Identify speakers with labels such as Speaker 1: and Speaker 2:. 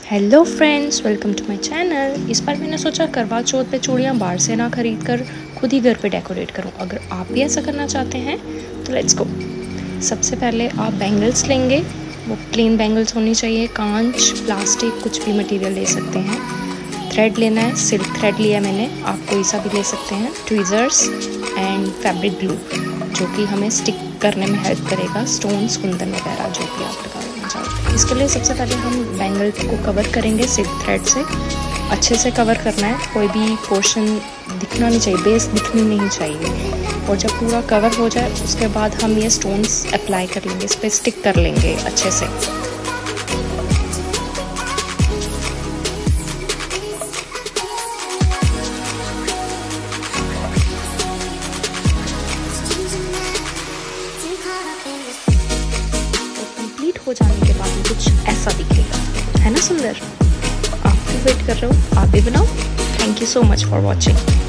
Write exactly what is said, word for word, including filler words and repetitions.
Speaker 1: Hello friends, welcome to my channel. इस बार मैंने सोचा करवा चौथ पे चूड़ियाँ बाहर से ना खरीद कर खुद ही घर पे डेकोरेट करूँ। अगर आप भी ऐसा करना चाहते हैं तो लेट्स गो। सबसे पहले आप बैंगल्स लेंगे, वो प्लेन बैंगल्स होनी चाहिए। कांच, प्लास्टिक, कुछ भी मटेरियल ले सकते हैं। थ्रेड लेना है, सिल्क थ्रेड लिया मैंने, आप कोई सा भी ले सकते हैं। ट्वीज़र्स एंड फैब्रिक ग्लू जो कि हमें स्टिक करने में हेल्प करेगा। स्टोन्स, कुंदन वगैरह जो भी आप लगाना चाहते हैं। इसके लिए सबसे पहले हम बैंगल को कवर करेंगे सिल्क थ्रेड से। अच्छे से कवर करना है, कोई भी पोर्शन दिखना नहीं चाहिए, बेस दिखनी नहीं चाहिए। और जब पूरा कवर हो जाए उसके बाद हम ये स्टोन्स अप्लाई कर लेंगे, इस पर स्टिक कर लेंगे अच्छे से। हो जाने के बाद कुछ ऐसा दिखेगा, है ना सुंदर। आप भी वेट कर रहे हो, आप भी बनाओ। Thank you so much for watching.